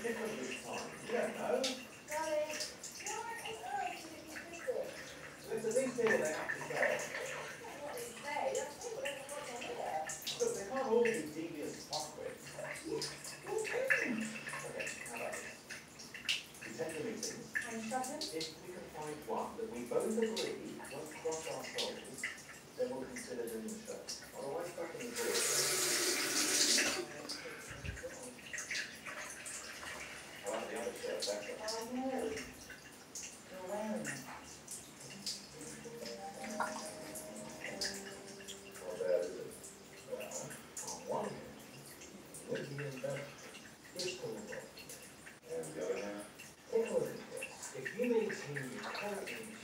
pick them this time? You don't know. Daddy, why on earth did you pick them? Listen, these people, they have to say. That's not what they say. That's not what what's on here. Look, they can't all be devious fuckwits. Okay, how about this? We take the meetings. And Stratton? If we can find one that we both agree won't cross our souls, then we'll consider doing the show. Otherwise, back in the board. I like the other shirt better. Oh no. You're wearing it. Well, there is it. Well, on one hand, Whitney and Beth, Bristol and the other hand, take a look at this. If you maintain your current